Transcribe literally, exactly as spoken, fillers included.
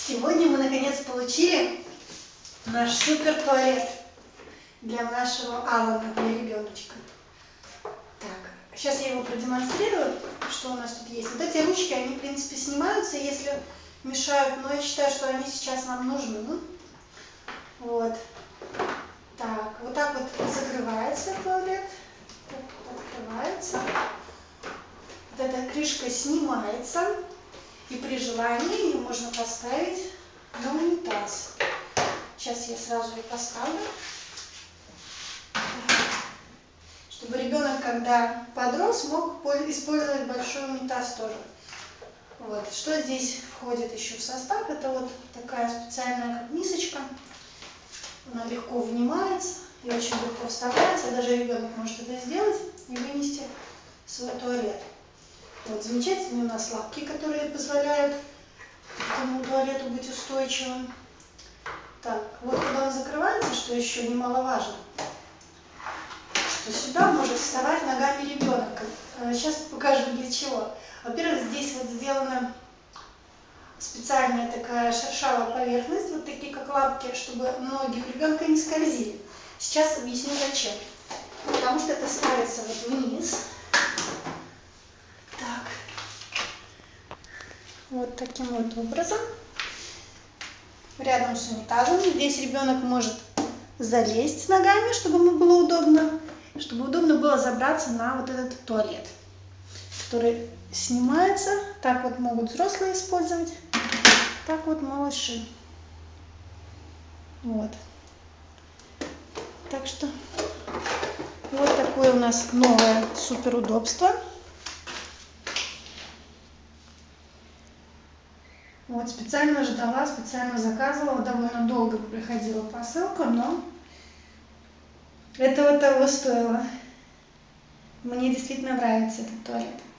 Сегодня мы наконец получили наш супер туалет для нашего Алана, для ребеночка. Так, сейчас я его продемонстрирую, что у нас тут есть. Вот эти ручки, они в принципе снимаются, если мешают, но я считаю, что они сейчас нам нужны. Вот. Так, вот так вот закрывается туалет. Так, открывается. Вот эта крышка снимается. И при желании ее можно поставить на унитаз. Сейчас я сразу ее поставлю, чтобы ребенок, когда подрос, мог использовать большой унитаз тоже. Вот. Что здесь входит еще в состав? Это вот такая специальная как мисочка. Она легко вынимается и очень легко вставляется. Даже ребенок может это сделать и вынести в свой туалет. Вот, замечательные у нас лапки, которые позволяют этому туалету быть устойчивым. Так, вот когда он закрывается, что еще немаловажно, что сюда может вставать ногами ребенок. Сейчас покажу для чего. Во-первых, здесь вот сделана специальная такая шершавая поверхность, вот такие как лапки, чтобы ноги у ребенка не скользили. Сейчас объясню зачем. Потому что это ставится вот вниз. Так, вот таким вот образом, рядом с унитазом. Здесь ребенок может залезть ногами, чтобы ему было удобно, чтобы удобно было забраться на вот этот туалет, который снимается. Так вот могут взрослые использовать, так вот малыши. Вот. Так что вот такое у нас новое супер удобство. Вот, специально ждала, специально заказывала, довольно долго приходила посылка, но этого того стоило. Мне действительно нравится этот туалет.